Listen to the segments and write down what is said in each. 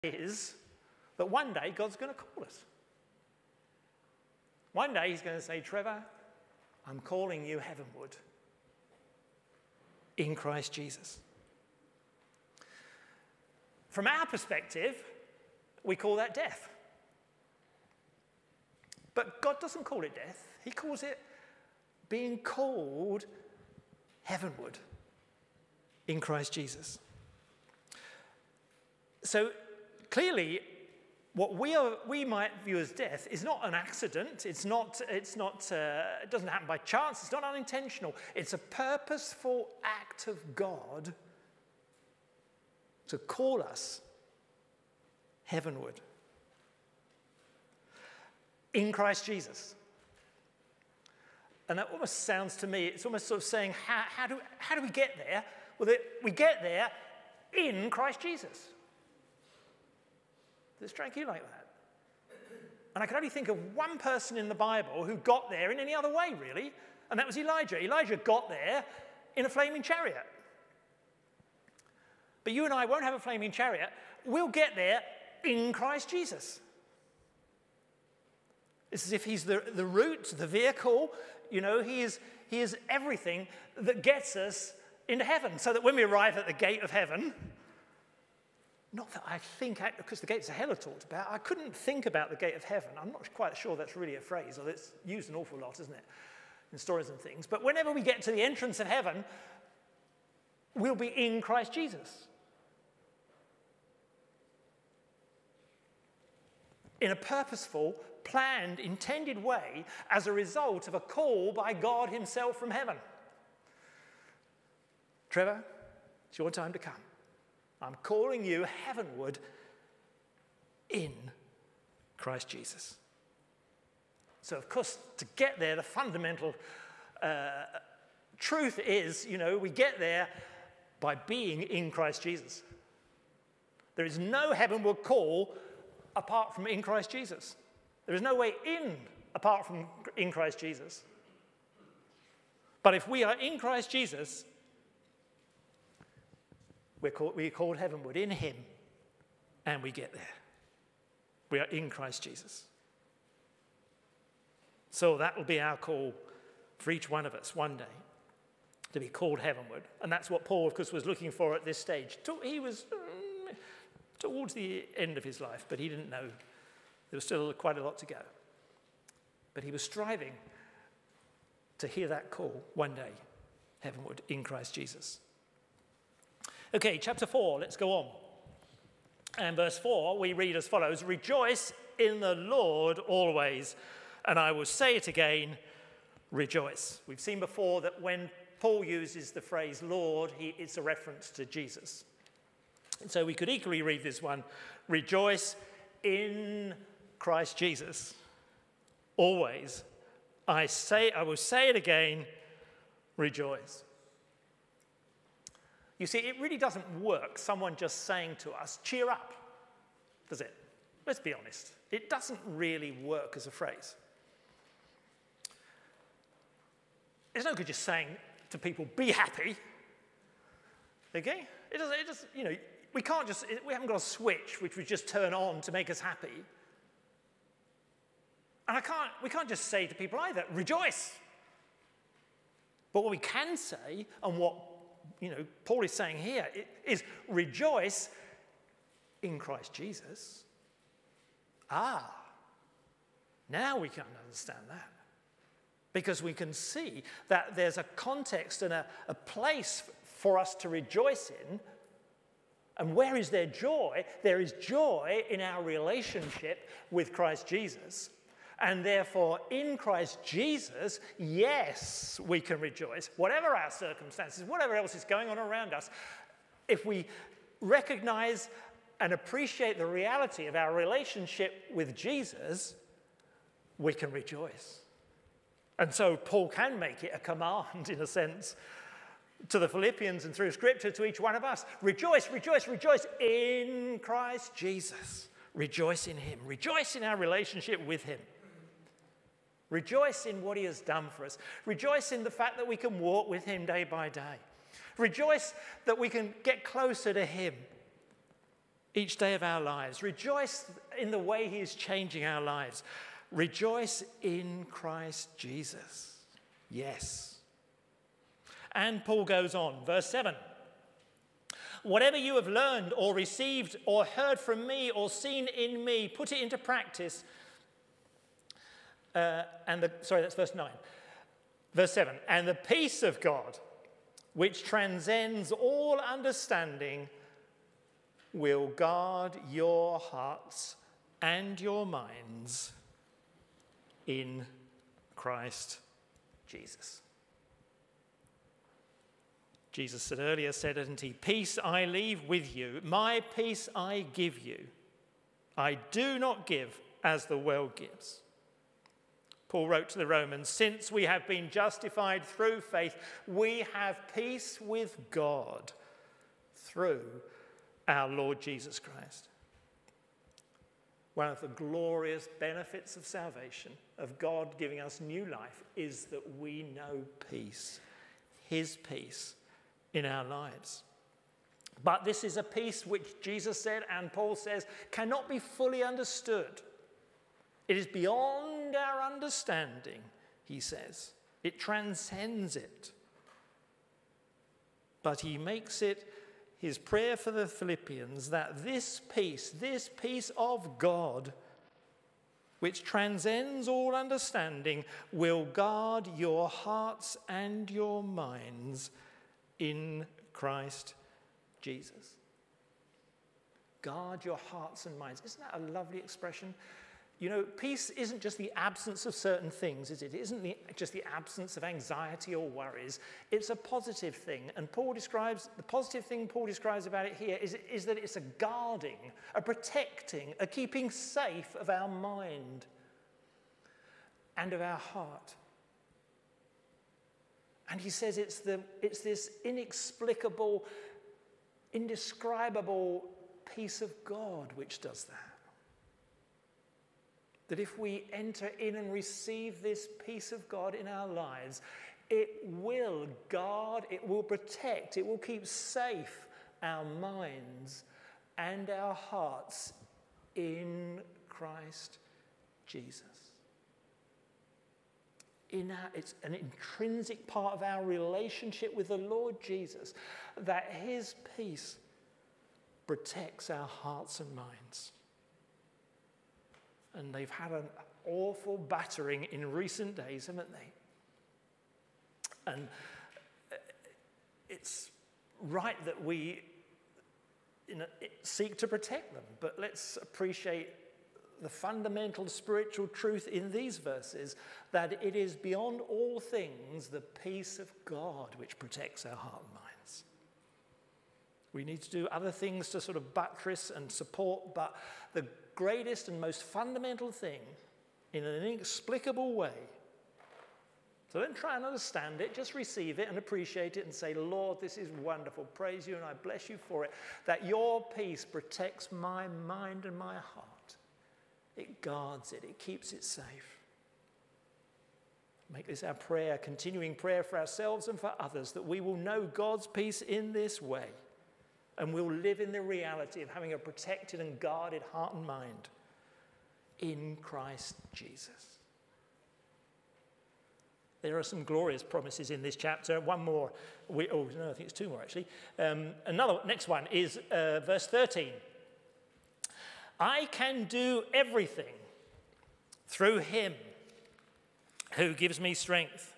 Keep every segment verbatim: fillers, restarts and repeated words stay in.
is that one day God's going to call us. One day he's going to say, Trevor, I'm calling you heavenward in Christ Jesus. From our perspective, we call that death. But God doesn't call it death. He calls it being called heavenward in Christ Jesus. So clearly, what we are, we might view as death is not an accident. It's not. It's not. Uh, it doesn't happen by chance. It's not unintentional. It's a purposeful act of God to call us heavenward in Christ Jesus. And that almost sounds to me, it's almost sort of saying, how, how, do, how do we get there? Well, the, we get there in Christ Jesus. Does it strike you like that? And I can only think of one person in the Bible who got there in any other way, really, and that was Elijah. Elijah got there in a flaming chariot. But you and I won't have a flaming chariot. We'll get there in Christ Jesus. It's as if he's the, the route, the vehicle. You know, he is, he is everything that gets us into heaven. So that when we arrive at the gate of heaven, not that I think, because the gates of hell are talked about, I couldn't think about the gate of heaven. I'm not quite sure that's really a phrase, or it's used an awful lot, isn't it, in stories and things. But whenever we get to the entrance of heaven, we'll be in Christ Jesus. In a purposeful, planned, intended way as a result of a call by God himself from heaven. Trevor, it's your time to come. I'm calling you heavenward in Christ Jesus. So, of course, to get there, the fundamental uh, truth is, you know, we get there by being in Christ Jesus. There is no heavenward call apart from in Christ Jesus. There is no way in apart from in Christ Jesus. But if we are in Christ Jesus, we're called, we're called heavenward in him, and we get there. We are in Christ Jesus. So that will be our call for each one of us one day, to be called heavenward. And that's what Paul, of course, was looking for at this stage. He was um, towards the end of his life, but he didn't know. There was still quite a lot to go. But he was striving to hear that call one day, heavenward in Christ Jesus. Okay, chapter four, let's go on. And verse four, we read as follows: Rejoice in the Lord always, and I will say it again, rejoice. We've seen before that when Paul uses the phrase Lord, he, it's a reference to Jesus. And so we could equally read this one, rejoice in Christ Jesus. Always. I say, I will say it again, rejoice. You see, it really doesn't work, someone just saying to us, cheer up, does it? Let's be honest. It doesn't really work as a phrase. It's no good just saying to people, be happy. Okay? It doesn't, it doesn't, you know, we can't just, we haven't got a switch which we just turn on to make us happy. And I can't, we can't just say to people either, rejoice. But what we can say, and what, you know, Paul is saying here, is rejoice in Christ Jesus. Ah, now we can understand that. Because we can see that there's a context and a, a place for us to rejoice in. And where is there joy? There is joy in our relationship with Christ Jesus. And therefore, in Christ Jesus, yes, we can rejoice. Whatever our circumstances, whatever else is going on around us, if we recognize and appreciate the reality of our relationship with Jesus, we can rejoice. And so Paul can make it a command, in a sense, to the Philippians and through Scripture to each one of us. Rejoice, rejoice, rejoice in Christ Jesus. Rejoice in him. Rejoice in our relationship with him. Rejoice in what he has done for us. Rejoice in the fact that we can walk with him day by day. Rejoice that we can get closer to him. each day of our lives. Rejoice in the way he is changing our lives. Rejoice in Christ Jesus. Yes. And Paul goes on, verse seven. Whatever you have learned or received or heard from me or seen in me, put it into practice. Uh, and the, sorry, that's verse nine. Verse seven. And the peace of God, which transcends all understanding, will guard your hearts and your minds in Christ Jesus. Jesus said earlier, said, didn't he, peace I leave with you, my peace I give you. I do not give as the world gives. Paul wrote to the Romans, since we have been justified through faith, we have peace with God through our Lord Jesus Christ. One of the glorious benefits of salvation, of God giving us new life, is that we know peace, his peace in our lives. But this is a peace which Jesus said and Paul says cannot be fully understood. It is beyond our understanding, he says. It transcends it. But he makes it his prayer for the Philippians that this peace, this peace of God, which transcends all understanding, will guard your hearts and your minds in Christ Jesus. Guard your hearts and minds. Isn't that a lovely expression? You know, peace isn't just the absence of certain things, is it? It isn't the, just the absence of anxiety or worries. It's a positive thing. And Paul describes, the positive thing Paul describes about it here is, is that it's a guarding, a protecting, a keeping safe of our mind and of our heart. And he says it's, the, it's this inexplicable, indescribable peace of God which does that. That if we enter in and receive this peace of God in our lives, it will guard, it will protect, it will keep safe our minds and our hearts in Christ Jesus. In our, it's an intrinsic part of our relationship with the Lord Jesus that his peace protects our hearts and minds. And they've had an awful battering in recent days, haven't they? And it's right that we you know, seek to protect them, but let's appreciate the fundamental spiritual truth in these verses, that it is beyond all things the peace of God which protects our heart and minds. We need to do other things to sort of buttress and support, but the greatest and most fundamental thing, in an inexplicable way, so don't try and understand it, just receive it and appreciate it and say, Lord, this is wonderful, praise you and I bless you for it, that your peace protects my mind and my heart. It guards it, it keeps it safe. Make this our prayer, continuing prayer for ourselves and for others, that we will know God's peace in this way and we'll live in the reality of having a protected and guarded heart and mind in Christ Jesus. There are some glorious promises in this chapter. One more. We, oh, no, I think it's two more, actually. Um, another, next one is uh, verse thirteen. I can do everything through him who gives me strength.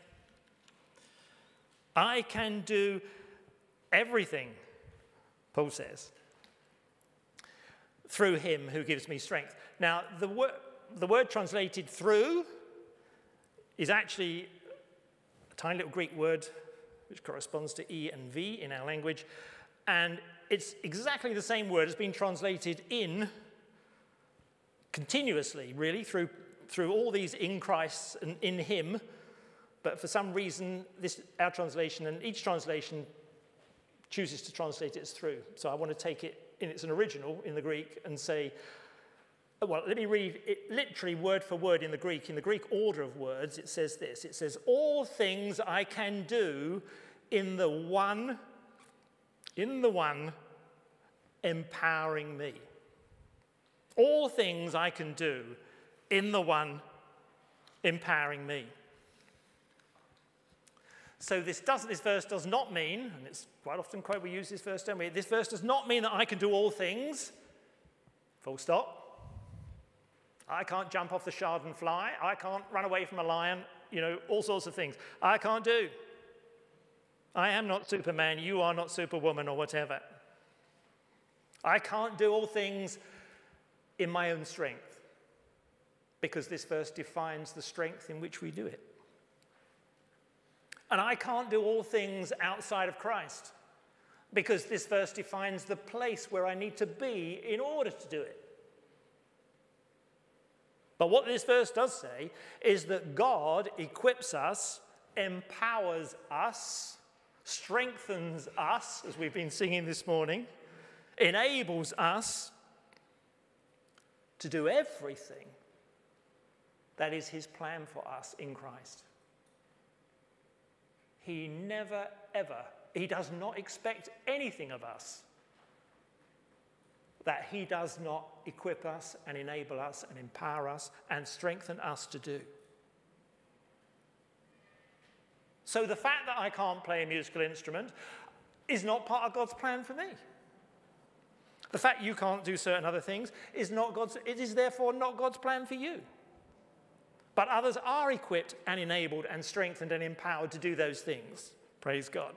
I can do everything, Paul says, through him who gives me strength. Now, the, wor- the word translated through is actually a tiny little Greek word which corresponds to E and V in our language, and it's exactly the same word as being translated in continuously, really, through, through all these in Christ and in him, but for some reason, this our translation and each translation chooses to translate it as through. So I want to take it in its original in the Greek and say, well, let me read it literally word for word in the Greek. In the Greek order of words, it says this. It says, all things I can do in the one, in the one empowering me. All things I can do in the one empowering me. So this, does, this verse does not mean, and it's quite often quote we use this verse, don't we? This verse does not mean that I can do all things, full stop. I can't jump off the shard and fly. I can't run away from a lion, you know, all sorts of things. I can't do. I am not Superman, you are not Superwoman or whatever. I can't do all things in my own strength, because this verse defines the strength in which we do it. And I can't do all things outside of Christ, because this verse defines the place where I need to be in order to do it. But what this verse does say is that God equips us, empowers us, strengthens us, as we've been singing this morning, enables us to do everything that is his plan for us in Christ. He never, ever, he does not expect anything of us that he does not equip us and enable us and empower us and strengthen us to do. So the fact that I can't play a musical instrument is not part of God's plan for me. The fact you can't do certain other things is not God's, it is therefore not God's plan for you. But others are equipped and enabled and strengthened and empowered to do those things. Praise God.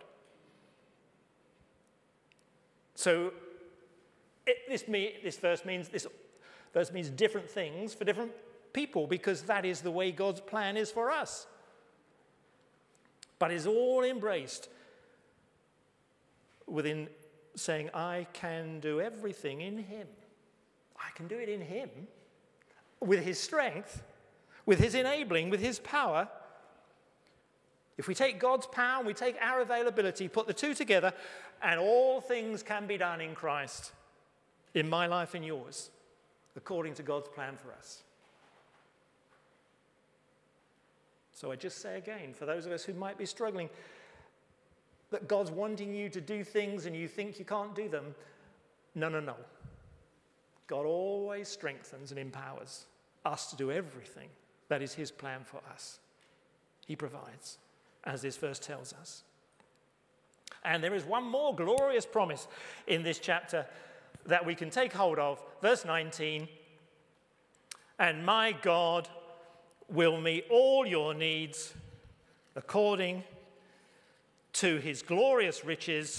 So it, this, me, this verse means this verse means different things for different people, because that is the way God's plan is for us. But it's all embraced within saying, I can do everything in him. I can do it in him with his strength, with his enabling, with his power. If we take God's power and we take our availability, put the two together, and all things can be done in Christ, in my life and yours, according to God's plan for us. So I just say again, for those of us who might be struggling, that God's wanting you to do things and you think you can't do them, no, no, no. God always strengthens and empowers us to do everything that is his plan for us. He provides, as this verse tells us. And there is one more glorious promise in this chapter that we can take hold of. Verse nineteen, and my God will meet all your needs according to his glorious riches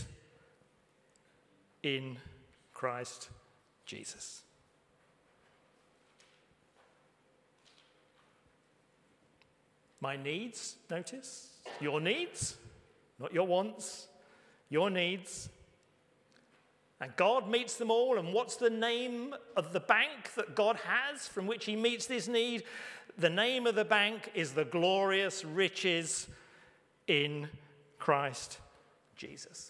in Christ Jesus. My needs, notice, your needs, not your wants, your needs. And God meets them all. And what's the name of the bank that God has from which he meets this need? The name of the bank is the glorious riches in Christ Jesus.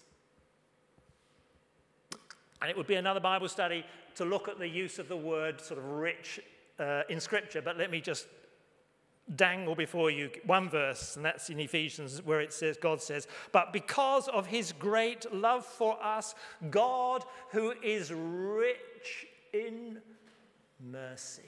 And it would be another Bible study to look at the use of the word sort of rich uh, in Scripture, but let me just dangle before you one verse, and that's in Ephesians, where it says, God says, but because of his great love for us, God, who is rich in mercy.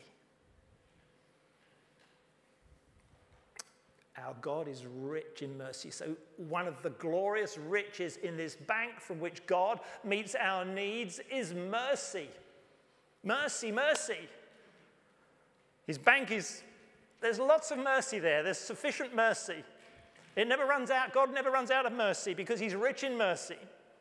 Our God is rich in mercy. So one of the glorious riches in this bank from which God meets our needs is mercy. Mercy, mercy. His bank is, there's lots of mercy there. There's sufficient mercy. It never runs out. God never runs out of mercy because he's rich in mercy.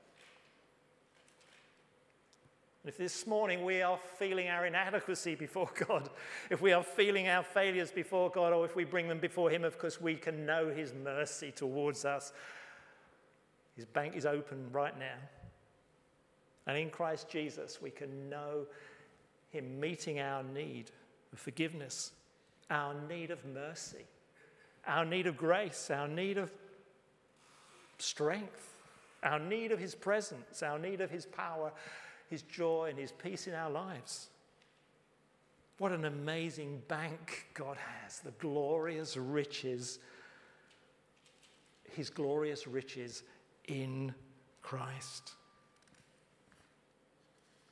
If this morning we are feeling our inadequacy before God, if we are feeling our failures before God, or if we bring them before him, of course, we can know his mercy towards us. His bank is open right now. And in Christ Jesus, we can know him meeting our need of forgiveness, our need of mercy, our need of grace, our need of strength, our need of his presence, our need of his power, his joy and his peace in our lives. What an amazing bank God has, the glorious riches, his glorious riches in Christ.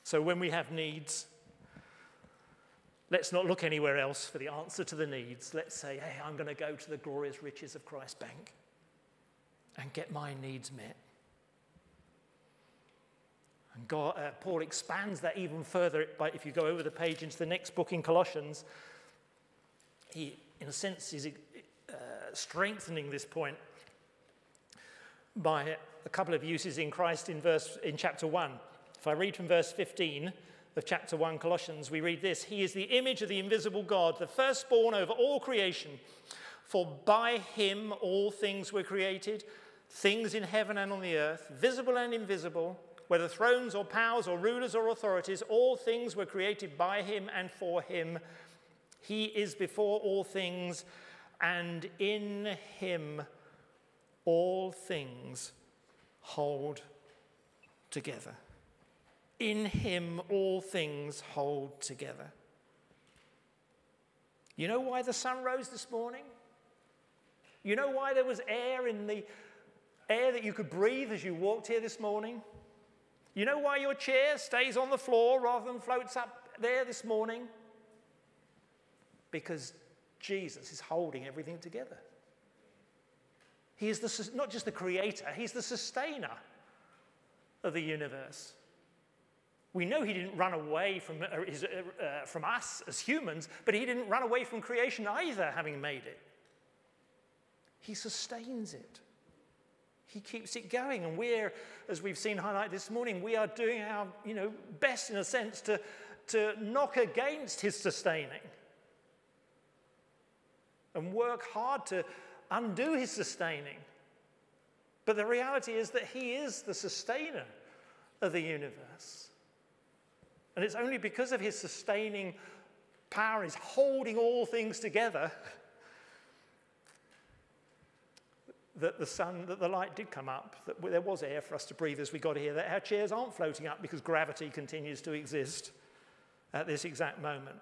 So when we have needs, let's not look anywhere else for the answer to the needs. Let's say, hey, I'm going to go to the glorious riches of Christ's bank and get my needs met. And God, uh, Paul expands that even further. By, if you go over the page into the next book in Colossians, he, in a sense, is uh, strengthening this point by a couple of uses in Christ in verse in chapter one. If I read from verse fifteen of chapter one, Colossians, we read this: He is the image of the invisible God, the firstborn over all creation. For by him all things were created, things in heaven and on the earth, visible and invisible, whether thrones or powers or rulers or authorities, all things were created by him and for him. He is before all things, and in him all things hold together. In him all things hold together. You know why the sun rose this morning? You know why there was air in the air that you could breathe as you walked here this morning? You know why your chair stays on the floor rather than floats up there this morning? Because Jesus is holding everything together. He is the, not just the creator, he's the sustainer of the universe. We know he didn't run away from, uh, his, uh, uh, from us as humans, but he didn't run away from creation either, having made it. He sustains it. He keeps it going. And we're, as we've seen highlighted this morning, we are doing our you know, best, in a sense, to, to knock against his sustaining and work hard to undo his sustaining. But the reality is that he is the sustainer of the universe. And it's only because of his sustaining power, his holding all things together, that the sun, that the light did come up, that there was air for us to breathe as we got here, that our chairs aren't floating up because gravity continues to exist at this exact moment.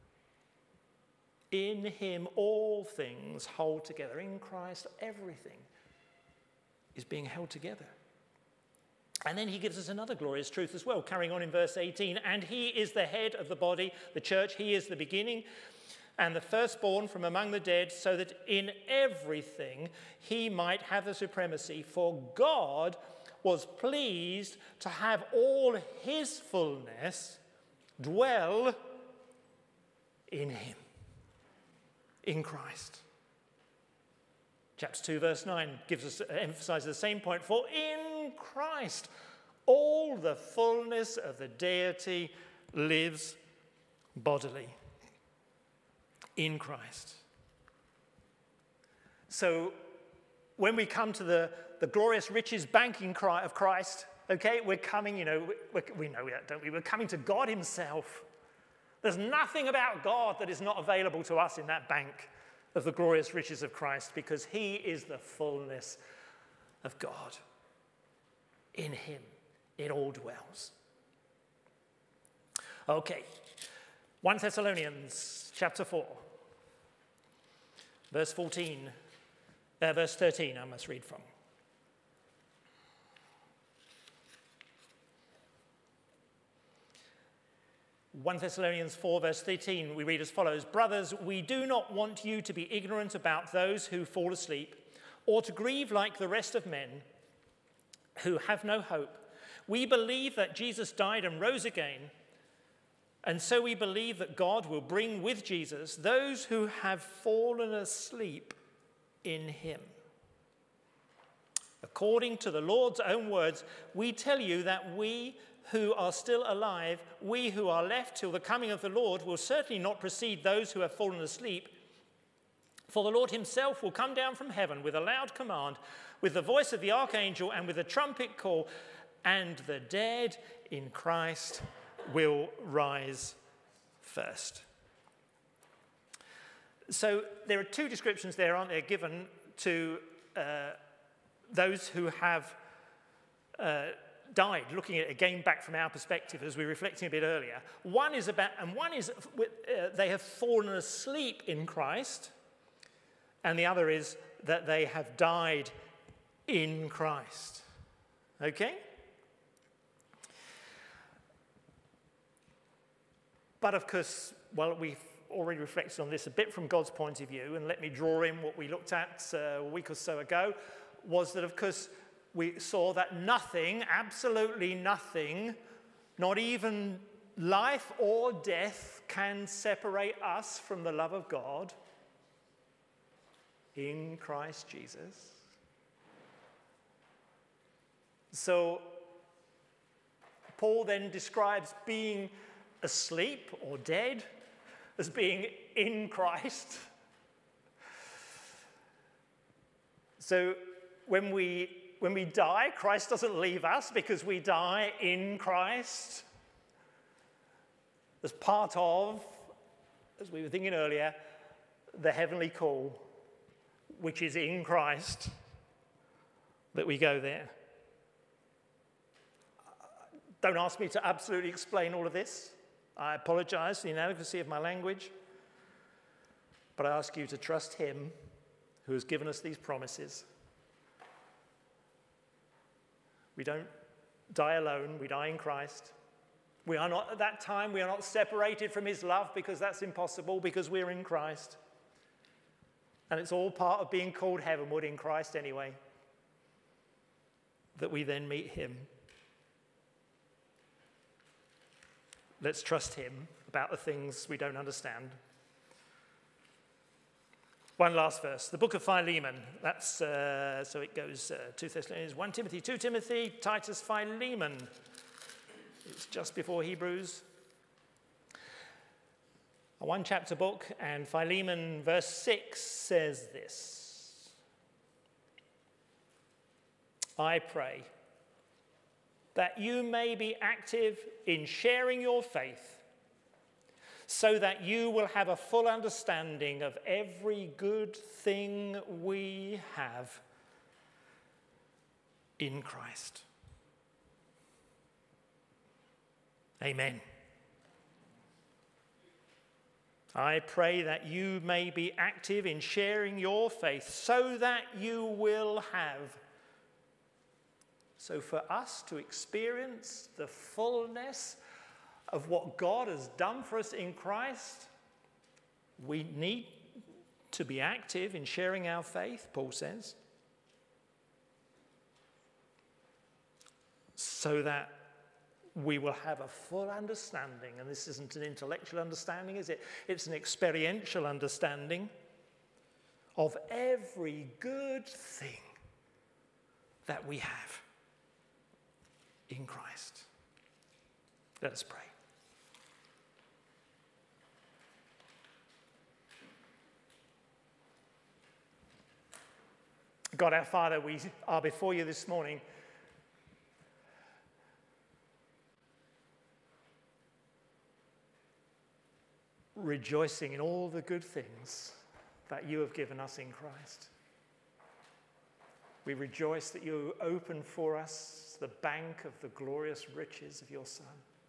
In him all things hold together. In Christ everything is being held together. And then he gives us another glorious truth as well, carrying on in verse eighteen. And he is the head of the body, the church. He is the beginning and the firstborn from among the dead, so that in everything he might have the supremacy. For God was pleased to have all his fullness dwell in him, in Christ. Chapter two, verse nine gives us, emphasizes the same point. For in Christ, all the fullness of the deity lives bodily. In Christ. So when we come to the, the glorious riches banking cry of Christ, okay, we're coming, you know, we, we know that, don't we? We're coming to God himself. There's nothing about God that is not available to us in that bank of the glorious riches of Christ, because he is the fullness of God. In him, it all dwells. Okay, First Thessalonians chapter four, verse fourteen, uh, verse thirteen, I must read from. First Thessalonians four, verse thirteen, we read as follows: Brothers, we do not want you to be ignorant about those who fall asleep, or to grieve like the rest of men who have no hope. We believe that Jesus died and rose again, and so we believe that God will bring with Jesus those who have fallen asleep in him. According to the Lord's own words, we tell you that we who are still alive, we who are left till the coming of the Lord, will certainly not precede those who have fallen asleep. For the Lord himself will come down from heaven with a loud command, with the voice of the archangel and with a trumpet call, and the dead in Christ will rise first. So there are two descriptions there, aren't there, given to uh, those who have uh, died, looking at it again back from our perspective as we were reflecting a bit earlier. One is about, and one is uh, they have fallen asleep in Christ, and the other is that they have died in Christ. Okay? But of course, well, we've already reflected on this a bit from God's point of view, and let me draw in what we looked at uh, a week or so ago, was that of course we saw that nothing, absolutely nothing, not even life or death, can separate us from the love of God in Christ Jesus. So Paul then describes being asleep or dead as being in Christ. So when we when we die, Christ doesn't leave us because we die in Christ as part of, as we were thinking earlier, the heavenly call, which is in Christ, that we go there. Don't ask me to absolutely explain all of this. I apologize for the inadequacy of my language, but I ask you to trust him who has given us these promises. We don't die alone, we die in Christ. We are not, at that time, we are not separated from his love because that's impossible, because we're in Christ. And it's all part of being called heavenward in Christ anyway, that we then meet him. Let's trust him about the things we don't understand. One last verse, the book of Philemon. That's, uh, so it goes uh, two Thessalonians, First Timothy, Second Timothy, Titus, Philemon. It's just before Hebrews. A one chapter book, and Philemon verse six says this. I pray that you may be active in sharing your faith, so that you will have a full understanding of every good thing we have in Christ. Amen. I pray that you may be active in sharing your faith, so that you will have. So for us to experience the fullness of what God has done for us in Christ, we need to be active in sharing our faith, Paul says, so that we will have a full understanding. And this isn't an intellectual understanding, is it? It's an experiential understanding of every good thing that we have in Christ. Let us pray. God our Father, we are before you this morning rejoicing in all the good things that you have given us in Christ. We rejoice that you open for us the bank of the glorious riches of your Son,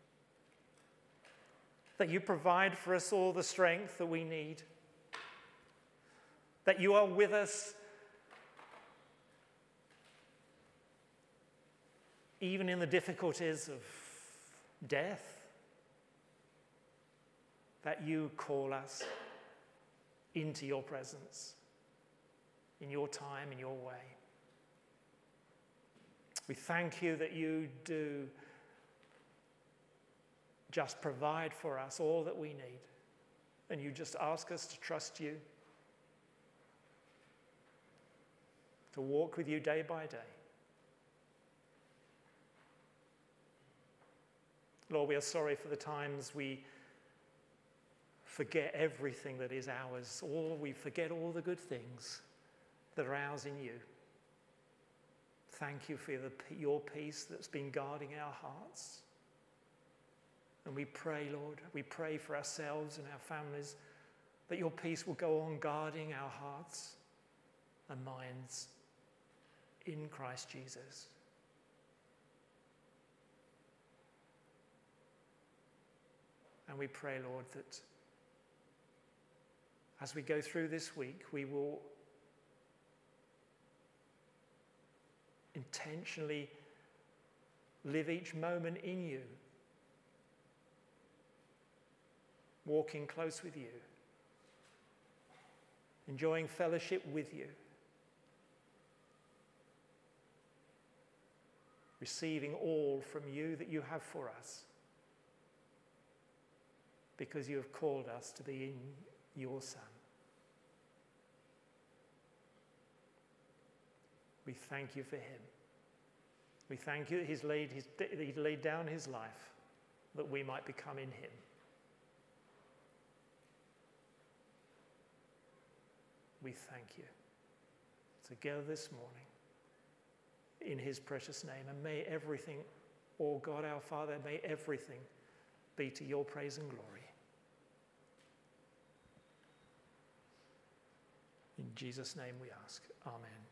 that you provide for us all the strength that we need, that you are with us even in the difficulties of death, that you call us into your presence, in your time, in your way. We thank you that you do just provide for us all that we need, and you just ask us to trust you, to walk with you day by day. Lord, we are sorry for the times we forget everything that is ours, or we forget all the good things that are ours in you. Thank you for the, your peace that's been guarding our hearts. And we pray, Lord, we pray for ourselves and our families that your peace will go on guarding our hearts and minds in Christ Jesus. And we pray, Lord, that as we go through this week, we will intentionally live each moment in you, walking close with you, enjoying fellowship with you, receiving all from you that you have for us, because you have called us to be in your Son. We thank you for him. We thank you that he's laid, his, that he laid down his life that we might become in him. We thank you. Together this morning, in his precious name, and may everything, oh God our Father, may everything be to your praise and glory. In Jesus' name we ask. Amen.